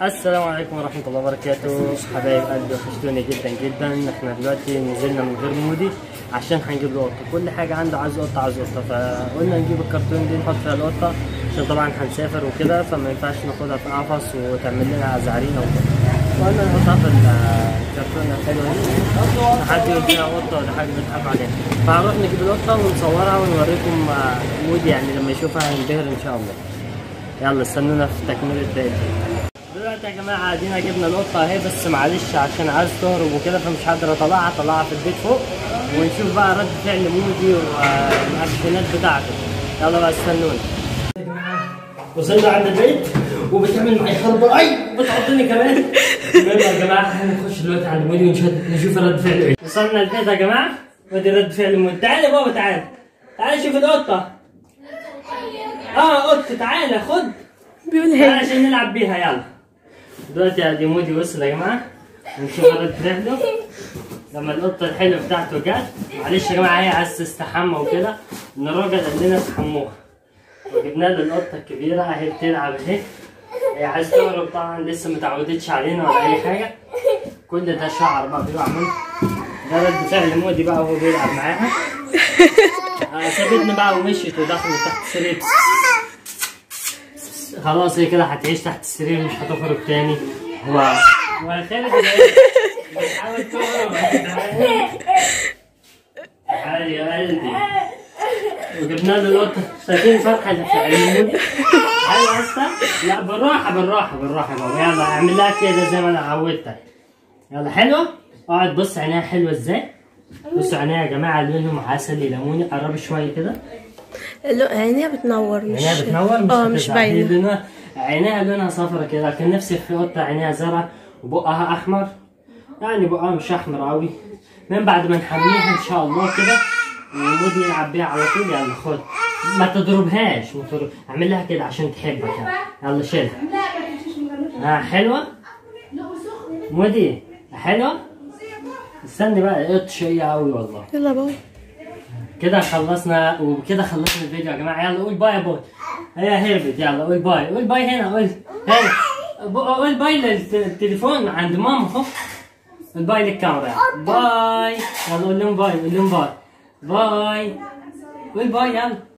السلام عليكم ورحمة الله وبركاته. حبايب قلبي وحشتوني جدا جدا. احنا دلوقتي نزلنا من غير مودي عشان هنجيب له قطة. كل حاجة عنده عايز قطة عايز قطة، فقلنا نجيب الكرتون دي نحط فيها القطة عشان طبعا هنسافر وكده، فما ينفعش ناخدها في قفص وتعمل لنا زعرينة وكده. فقلنا نحطها في الكرتون الحلوة دي، حد يقول فيها قطة ولا حاجة بنضحك عليها. فهنروح نجيب القطة ونصورها ونوريكم مودي، يعني لما يشوفها هينبهر إن شاء الله. يلا استنونا في تكملة باقي. دلوقتي يا جماعه ادينا جبنا القطه اهي، بس معلش عشان عايز تهرب وكده فمش قادر اطلعها في البيت فوق، ونشوف بقى رد فعل مودي والاكشنات بتاعته. يلا بقى استنونا يا جماعه. وصلنا عند البيت وبتعمل معي خربه، اي بتعضني كمان. يلا يا جماعه هنخش دلوقتي عند مودي ونشوف رد فعله ايه. وصلنا البيت يا جماعه ودي رد فعل مودي. تعالى يا بابا تعالى شوف القطه. قطه تعالى خد تعالى عشان نلعب بيها. يلا دلوقتي ادي مودي وصل يا جماعه، نشوف رد فعله لما القطه الحلوه بتاعته جت. معلش يا جماعه هي عايزه تستحمى وكده، ان الراجل قال لنا استحموها، وجبنا له القطه الكبيره اهي بتلعب اهي. هي عايزه تهرب طبعا، لسه متعودتش علينا ولا اي حاجه. كل ده شعر بقى بيقع منه. ده رد فعل مودي بقى وهو بيلعب معاها. سابتني بقى ومشيت ودخلت تحت السرير. خلاص هي كده هتعيش تحت السرير، مش هتخرج تاني. هو خالد بتحاول تهرب. تعالي يا قلبي. وجبنا له القطه، شايفين الفرحه اللي في عين مودي؟ تعالي اسطى. لا بالراحه بالراحه بالراحه بابا. يلا اعمل لها كده زي ما انا عودتك. يلا حلوه. اقعد بص عينيها حلوه ازاي. بصوا عينيها يا جماعه لونهم عسلي ليموني. قربي شويه كده. عينيها بتنور مش باينه. عينيها لونها صفرا كده، كان نفسي في قطه عينيها زرع وبقها احمر، يعني بقها مش احمر قوي. من بعد ما نحميها ان شاء الله كده ومودي يلعب بيها على طول. يلا خد، ما تضربهاش، اعمل لها كده عشان تحبك. يلا شيلها. حلوه مودي حلوه. استني بقى القط شقيه قوي والله. يلا باي. كده خلصنا وكده خلصنا الفيديو يا جماعه. يلا قول باي يا باي. هي هربت. يلا قول باي. قول باي هنا. قول باي للتليفون عند ماما اهو. قول باي للكاميرا. باي. يلا قول لهم باي. قول لهم باي. باي. قول باي يلا.